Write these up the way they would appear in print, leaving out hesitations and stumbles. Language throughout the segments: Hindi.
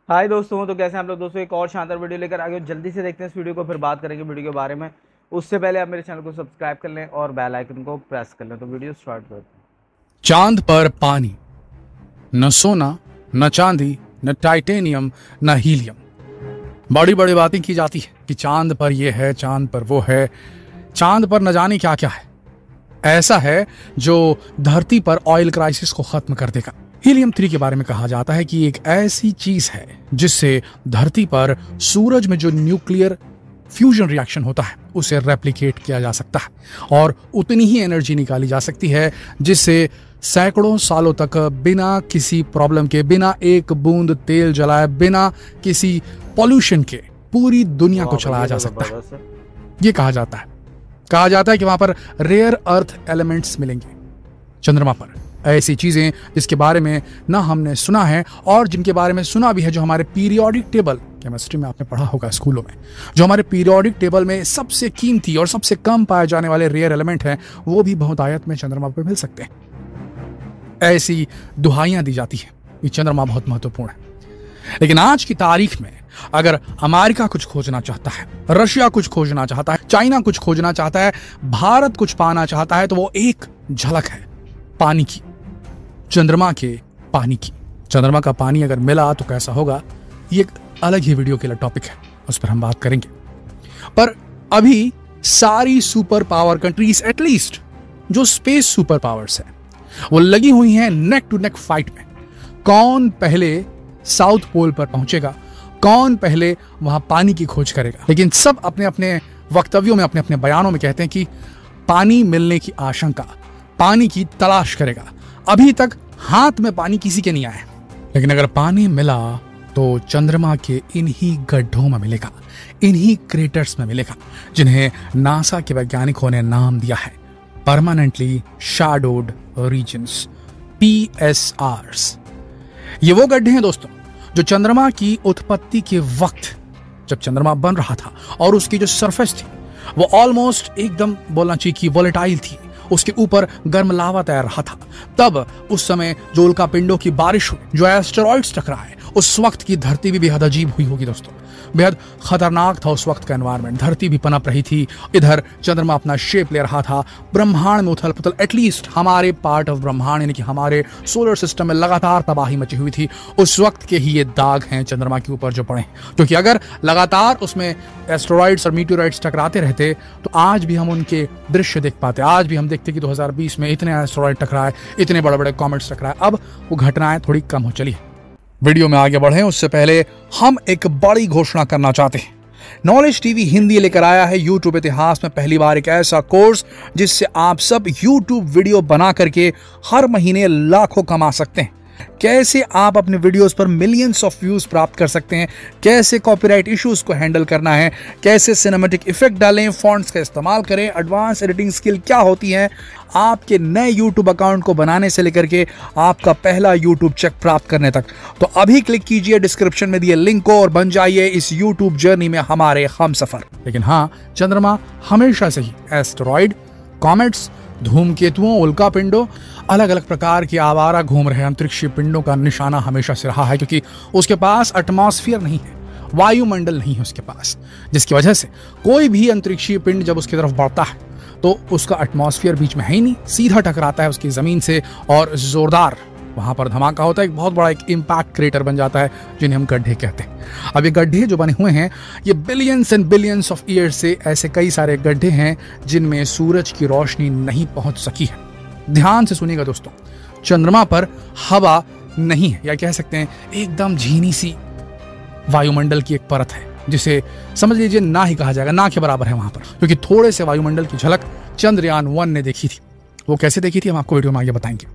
हाय दोस्तों, तो कैसे हैं आप लोग। दोस्तों एक और शानदार वीडियो लेकर आ गए हो। जल्दी से देखते हैं इस वीडियो को, फिर बात करेंगे वीडियो के बारे में। उससे पहले आप मेरे चैनल को सब्सक्राइब कर लें और बेल आइकन को प्रेस कर लें। तो वीडियो स्टार्ट करते हैं। चांद पर पानी, न सोना, न चांदी, न टाइटेनियम, न हीलियम। बड़ी बड़ी बातें की जाती है कि चांद पर यह है, चांद पर वो है, चांद पर न जाने क्या क्या है। ऐसा है जो धरती पर ऑयल क्राइसिस को खत्म कर देगा। हीलियम 3 के बारे में कहा जाता है कि एक ऐसी चीज है जिससे धरती पर सूरज में जो न्यूक्लियर फ्यूजन रिएक्शन होता है उसे रेप्लिकेट किया जा सकता है और उतनी ही एनर्जी निकाली जा सकती है जिससे सैकड़ों सालों तक बिना किसी प्रॉब्लम के, बिना एक बूंद तेल जलाए, बिना किसी पॉल्यूशन के पूरी दुनिया को चलाया जा सकता है। ये कहा जाता है कि वहां पर रेयर अर्थ एलिमेंट्स मिलेंगे। चंद्रमा पर ऐसी चीजें जिसके बारे में ना हमने सुना है और जिनके बारे में सुना भी है, जो हमारे पीरियोडिक टेबल, केमिस्ट्री में आपने पढ़ा होगा स्कूलों में, जो हमारे पीरियोडिक टेबल में सबसे कीमती और सबसे कम पाए जाने वाले रेयर एलिमेंट हैं, वो भी बहुतायत में चंद्रमा पर मिल सकते हैं। ऐसी दुहाइयां दी जाती है कि चंद्रमा बहुत महत्वपूर्ण है। लेकिन आज की तारीख में अगर अमेरिका कुछ खोजना चाहता है, रशिया कुछ खोजना चाहता है, चाइना कुछ खोजना चाहता है, भारत कुछ पाना चाहता है, तो वो एक झलक है पानी की, चंद्रमा के पानी की। चंद्रमा का पानी अगर मिला तो कैसा होगा, ये एक अलग ही वीडियो के लिए टॉपिक है, उस पर हम बात करेंगे। पर अभी सारी सुपर पावर कंट्रीज, एटलीस्ट जो स्पेस सुपर पावर्स है, वो लगी हुई हैं नेक टू नेक फाइट में। कौन पहले साउथ पोल पर पहुंचेगा, कौन पहले वहां पानी की खोज करेगा। लेकिन सब अपने अपने वक्तव्यों में, अपने अपने बयानों में कहते हैं कि पानी मिलने की आशंका, पानी की तलाश करेगा। अभी तक हाथ में पानी किसी के नहीं आया, लेकिन अगर पानी मिला तो चंद्रमा के इन्हीं गड्ढों में मिलेगा, इन्हीं क्रेटर्स में मिलेगा, जिन्हें नासा के वैज्ञानिकों ने नाम दिया है परमानेंटली शैडोड रीजन्स, PSRs। ये वो गड्ढे हैं दोस्तों जो चंद्रमा की उत्पत्ति के वक्त, जब चंद्रमा बन रहा था और उसकी जो सरफेस थी वो ऑलमोस्ट एकदम बोलना चाहिए कि वोलेटाइल थी, उसके ऊपर गर्म लावा तैर रहा था, तब उस समय जो उल्का पिंडों की बारिश हुई, जो एस्टेरॉइड्स टकराए, उस वक्त की धरती भी बेहद अजीब हुई होगी दोस्तों। बेहद खतरनाक था उस वक्त का एनवायरनमेंट। धरती भी पनप रही थी, इधर चंद्रमा अपना शेप ले रहा था, ब्रह्मांड में उथल पुथल, एटलीस्ट हमारे पार्ट ऑफ ब्रह्मांड यानी कि हमारे सोलर सिस्टम में लगातार तबाही मची हुई थी। उस वक्त के ही ये दाग हैं चंद्रमा के ऊपर जो पड़े, क्योंकि अगर लगातार उसमें एस्टेरॉइड्स और मीटियोराइट्स टकराते रहते तो आज भी हम उनके दृश्य देख पाते। आज भी हम देखते कि 2020 में इतने एस्टेरॉइड टकराए, इतने बड़े बड़े कॉमेट्स टकराए। अब वो घटनाएं थोड़ी कम हो चली है। वीडियो में आगे बढ़े उससे पहले हम एक बड़ी घोषणा करना चाहते हैं। नॉलेज टीवी हिंदी लेकर आया है यूट्यूब इतिहास में पहली बार एक ऐसा कोर्स जिससे आप सब यूट्यूब वीडियो बना करके हर महीने लाखों कमा सकते हैं। कैसे आप अपने वीडियोस पर मिलियंस ऑफ व्यूज प्राप्त कर सकते हैं, कैसे कॉपीराइट इश्यूज को हैंडल करना है, कैसे सिनेमैटिक इफेक्ट डालें, फॉन्ट्स का इस्तेमाल करें, एडवांस एडिटिंग स्किल क्या होती है, आपके नए यूट्यूब अकाउंट को बनाने से लेकर के आपका पहला यूट्यूब चेक प्राप्त करने तक। तो अभी क्लिक कीजिए डिस्क्रिप्शन में दिए लिंक को और बन जाइए इस यूट्यूब जर्नी में हमारे हमसफर। लेकिन हाँ, चंद्रमा हमेशा से ही एस्टेरॉइड, कॉमेट्स, धूमकेतुओं, उल्का पिंडों, अलग अलग प्रकार की आवारा घूम रहे अंतरिक्षीय पिंडों का निशाना हमेशा से रहा है, क्योंकि उसके पास एटमॉस्फेयर नहीं है, वायुमंडल नहीं है उसके पास, जिसकी वजह से कोई भी अंतरिक्षीय पिंड जब उसकी तरफ बढ़ता है तो उसका एटमॉस्फेयर बीच में है ही नहीं, सीधा टकराता है उसकी जमीन से और जोरदार वहां पर धमाका होता है। एक बहुत बड़ा एक इम्पैक्ट क्रेटर बन जाता है, जिन्हें हम गड्ढे कहते हैं। अब ये गड्ढे जो बने हुए हैं, ये billions and billions of years से ऐसे कई सारे गड्ढे हैं जिनमें सूरज की रोशनी नहीं पहुंच सकी है। ध्यान से सुनिएगा दोस्तों, चंद्रमा पर हवा नहीं है, या कह सकते हैं एकदम झीनी सी वायुमंडल की एक परत है, जिसे समझ लीजिए ना ही कहा जाएगा, ना के बराबर है वहां पर, क्योंकि थोड़े से वायुमंडल की झलक चंद्रयान 1 ने देखी थी। वो कैसे देखी थी हम आपको वीडियो में आगे बताएंगे।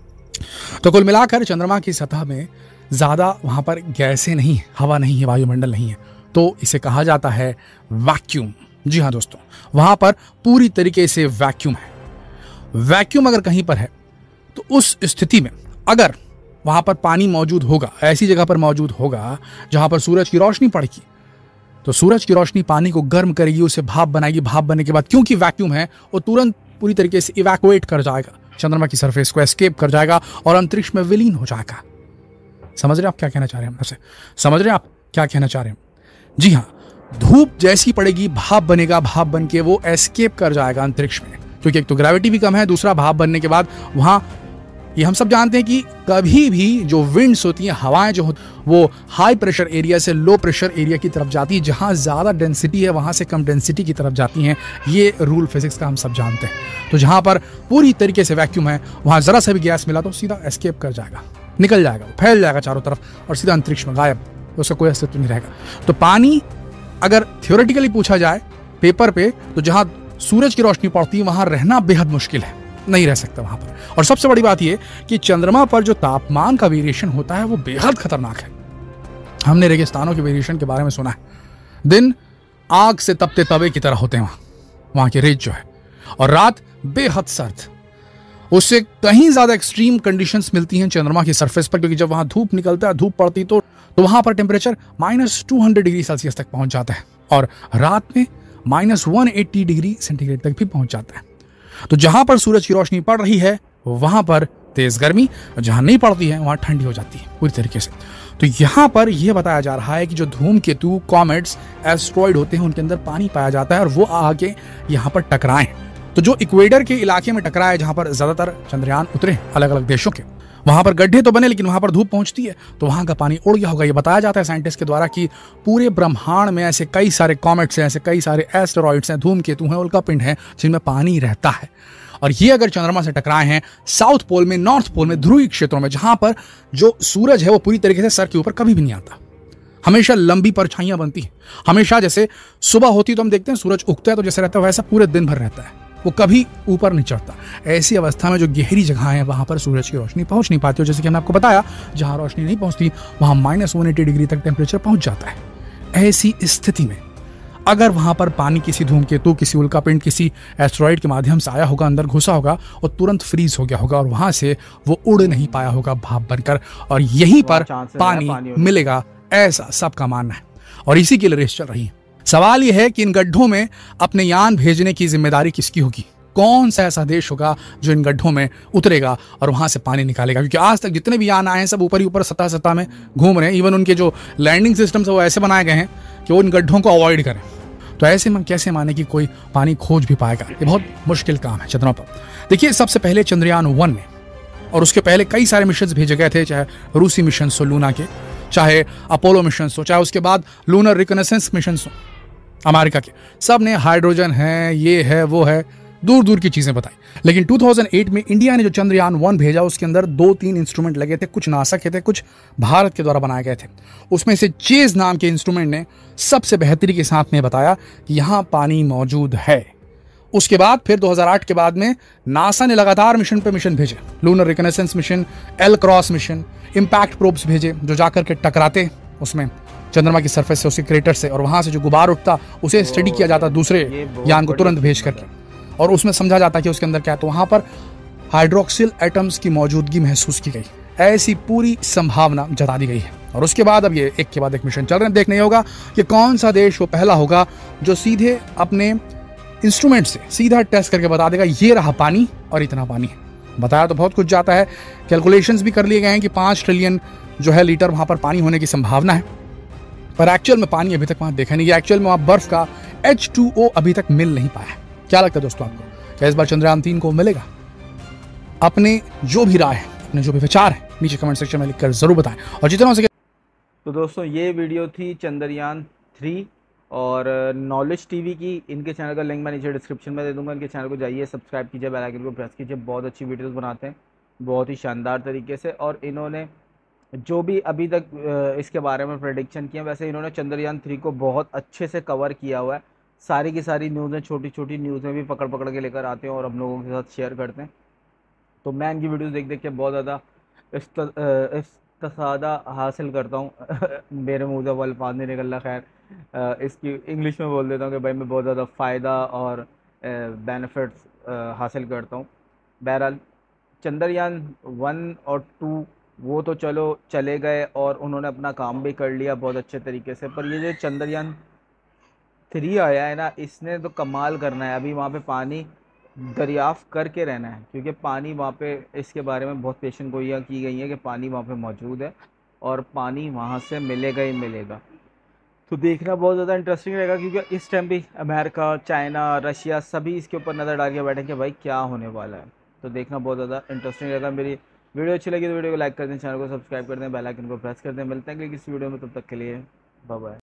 तो कुल मिलाकर चंद्रमा की सतह में ज्यादा वहां पर गैसें नहीं है, हवा नहीं है, वायुमंडल नहीं है, तो इसे कहा जाता है वैक्यूम। जी हाँ दोस्तों, वहां पर पूरी तरीके से वैक्यूम है। वैक्यूम अगर कहीं पर है तो उस स्थिति में अगर वहां पर पानी मौजूद होगा, ऐसी जगह पर मौजूद होगा जहां पर सूरज की रोशनी पड़ेगी, तो सूरज की रोशनी पानी को गर्म करेगी, उसे भाप बनाएगी। भाप बनने के बाद क्योंकि वैक्यूम है, वो तुरंत पूरी तरीके से इवैक्यूएट कर जाएगा, चंद्रमा की सरफेस को एस्केप कर जाएगा और अंतरिक्ष में विलीन हो जाएगा। समझ रहे हैं आप क्या कहना चाह रहे हैं हमसे? समझ रहे हैं आप क्या कहना चाह रहे हैं? जी हाँ, धूप जैसी पड़ेगी भाप बनेगा, भाप बन के वो एस्केप कर जाएगा अंतरिक्ष में, क्योंकि एक तो ग्रेविटी भी कम है, दूसरा भाप बनने के बाद वहां, ये हम सब जानते हैं कि कभी भी जो विंड्स होती हैं, हवाएं जो होती वो हाई प्रेशर एरिया से लो प्रेशर एरिया की तरफ जाती है, जहां ज़्यादा डेंसिटी है वहां से कम डेंसिटी की तरफ जाती हैं। ये रूल फिजिक्स का हम सब जानते हैं। तो जहां पर पूरी तरीके से वैक्यूम है, वहां ज़रा सा भी गैस मिला तो सीधा एस्केप कर जाएगा, निकल जाएगा, फैल जाएगा चारों तरफ और सीधा अंतरिक्ष में गायब, उसका कोई अस्तित्व नहीं रहेगा। तो पानी अगर थियोरेटिकली पूछा जाए पेपर पे, तो जहां सूरज की रोशनी पड़ती है वहां रहना बेहद मुश्किल है, नहीं रह सकता वहां पर। और सबसे बड़ी बात यह कि चंद्रमा पर जो तापमान का वेरिएशन होता है वो बेहद खतरनाक है। हमने रेगिस्तानों के वेरिएशन के बारे में सुना है, दिन आग से तपते तवे की तरह होते हैं वहां के रेत जो है, और रात बेहद सर्द। उससे कहीं ज्यादा एक्सट्रीम कंडीशंस मिलती हैं चंद्रमा की सरफेस पर, क्योंकि जब वहां धूप निकलता है, धूप पड़ती तो वहां पर टेम्परेचर -200 डिग्री सेल्सियस तक पहुंच जाता है, और रात में -180 डिग्री सेंटीग्रेड तक भी पहुंच जाता है। तो जहां पर सूरज की रोशनी पड़ रही है वहां पर तेज गर्मी, जहां नहीं पड़ती है वहां ठंडी हो जाती है पूरी तरीके से। तो यहां पर यह बताया जा रहा है कि जो धूमकेतु, कॉमेट्स, एस्ट्रॉइड होते हैं उनके अंदर पानी पाया जाता है और वो आके यहां पर टकराएं। तो जो इक्वेटर के इलाके में टकराए, जहां पर ज्यादातर चंद्रयान उतरे अलग अलग देशों के, वहां पर गड्ढे तो बने लेकिन वहां पर धूप पहुंचती है, तो वहां का पानी उड़ गया होगा। ये बताया जाता है साइंटिस्ट के द्वारा कि पूरे ब्रह्मांड में ऐसे कई सारे कॉमेट्स हैं, ऐसे कई सारे एस्टेरॉइड्स हैं, धूमकेतु हैं, उल्कापिंड हैं, जिनमें पानी रहता है। और ये अगर चंद्रमा से टकराए हैं साउथ पोल में, नॉर्थ पोल में, ध्रुवीय क्षेत्रों में, जहां पर जो सूरज है वो पूरी तरीके से सर के ऊपर कभी भी नहीं आता, हमेशा लंबी परछाइयां बनती हैं, हमेशा जैसे सुबह होती तो हम देखते हैं सूरज उगता है तो जैसे रहता है वैसा पूरे दिन भर रहता है, वो कभी ऊपर नहीं चढ़ता। ऐसी अवस्था में जो गहरी जगह है वहां पर सूरज की रोशनी पहुंच नहीं पाती, और जैसे कि हमने आपको बताया जहां रोशनी नहीं पहुंचती वहां -180 डिग्री तक टेम्परेचर पहुंच जाता है। ऐसी स्थिति में अगर वहां पर पानी किसी धूमकेतु, किसी उल्कापिंड, किसी एस्टेरॉइड के माध्यम से आया होगा, अंदर घुसा होगा और तुरंत फ्रीज हो गया होगा, और वहां से वो उड़ नहीं पाया होगा भाप बनकर, और यहीं पर पानी मिलेगा, ऐसा सबका मानना है। और इसी के लिए रेस चल रही है। सवाल यह है कि इन गड्ढों में अपने यान भेजने की जिम्मेदारी किसकी होगी? कौन सा ऐसा देश होगा जो इन गड्ढों में उतरेगा और वहां से पानी निकालेगा? क्योंकि आज तक जितने भी यान आए हैं सब ऊपर ही ऊपर सतह में घूम रहे हैं। इवन उनके जो लैंडिंग सिस्टम है वो ऐसे बनाए गए हैं कि वो इन गड्ढों को अवॉइड करें। तो ऐसे में कैसे माने कि कोई पानी खोज भी पाएगा? ये बहुत मुश्किल काम है चंद्रमा पर। देखिए, सबसे पहले चंद्रयान 1 में, और उसके पहले कई सारे मिशन भेजे गए थे, चाहे रूसी मिशन हो लूना के, चाहे अपोलो मिशन हो, चाहे उसके बाद लूनर रिकनेसेंस मिशन हो अमेरिका के, सब ने हाइड्रोजन है, ये है, वो है, दूर दूर की चीजें बताई। लेकिन 2008 में इंडिया ने जो चंद्रयान 1 भेजा उसके अंदर 2-3 इंस्ट्रूमेंट लगे थे, कुछ नासा के थे, कुछ भारत के द्वारा बनाए गए थे। उसमें से चेज नाम के इंस्ट्रूमेंट ने सबसे बेहतरी के साथ में बताया कि यहां पानी मौजूद है। उसके बाद फिर 2008 के बाद में नासा ने लगातार मिशन पे मिशन भेजे, lunar reconnaissance mission, L cross mission, impact probes भेजे जो जाकर के टकराते उसमें चंद्रमा की सरफेस से, उसके क्रेटर से, और वहां से जो गुबार उठता उसे स्टडी किया जाता दूसरे यान को तुरंत भेज करके, और उसमें समझा जाता कि उसके अंदर क्या है। तो वहां पर हाइड्रोक्सिल एटम्स की मौजूदगी महसूस की गई, ऐसी पूरी संभावना जता दी गई है। और उसके बाद अब ये एक के बाद एक मिशन चल रहे हैं। देखने होगा कि कौन सा देश वो पहला होगा जो सीधे अपने इंस्ट्रूमेंट से सीधा टेस्ट करके बता देगा ये रहा पानी और इतना पानी है। बताया तो बहुत कुछ जाता है, कैलकुलेशंस भी कर लिए गए हैं कि 5 ट्रिलियन जो है लीटर वहां पर पानी होने की संभावना है, पर एक्चुअल में पानी अभी तक वहां देखा नहीं। एक्चुअल में वहां बर्फ का H2O अभी तक मिल नहीं पाया। क्या लगता है दोस्तों आपको, क्या इस बार चंद्रयान 3 को मिलेगा? अपने जो भी राय है, अपने जो भी विचार है, नीचे कमेंट सेक्शन में लिखकर जरूर बताएं। और जितना हो सके। तो दोस्तों ये वीडियो थी चंद्रयान 3 और नॉलेज टीवी की। इनके चैनल का लिंक मैं नीचे डिस्क्रिप्शन में दे दूंगा। इनके चैनल को जाइए, सब्सक्राइब कीजिए, बेल आइकन को प्रेस कीजिए। बहुत अच्छी वीडियोस बनाते हैं, बहुत ही शानदार तरीके से। और इन्होंने जो भी अभी तक इसके बारे में प्रेडिक्शन किया, वैसे इन्होंने चंद्रयान 3 को बहुत अच्छे से कवर किया हुआ है। सारी की सारी न्यूज़ें, छोटी छोटी न्यूज़ें भी पकड़ पकड़ के लेकर आते हैं और हम लोगों के साथ शेयर करते हैं। तो मैं इनकी वीडियोस देख देख के बहुत ज़्यादा इस्तिफ़ादा हासिल करता हूँ। मेरे मुँह से वो अल्फाज नहीं निकल रहा, खैर इसकी इंग्लिश में बोल देता हूँ कि भाई मैं बहुत ज़्यादा फ़ायदा और बेनिफिट्स हासिल करता हूँ। बहरहाल चंद्रयान 1 और 2 वो तो चलो चले गए और उन्होंने अपना काम भी कर लिया बहुत अच्छे तरीके से, पर ये जो चंद्रयान 3 आया है ना, इसने तो कमाल करना है। अभी वहाँ पे पानी दरियाफ्त करके रहना है, क्योंकि पानी वहाँ पे, इसके बारे में बहुत पेशन गोइयाँ की गई हैं कि पानी वहाँ पे मौजूद है। और पानी वहाँ से मिलेगा ही मिलेगा। तो देखना बहुत ज़्यादा इंटरेस्टिंग रहेगा, क्योंकि इस टाइम भी अमेरिका, चाइना, रशिया सभी इसके ऊपर नज़र डाल के बैठे कि भाई क्या होने वाला है। तो देखना बहुत ज़्यादा इंटरेस्टिंग रहेगा। मेरी वीडियो अच्छी लगी तो वीडियो को लाइक कर दें, चैनल को सब्सक्राइब कर दें, बेल आइकन को प्रेस कर दें। मिलते हैं कि किसी वीडियो में, तब तक के लिए बाय बाय।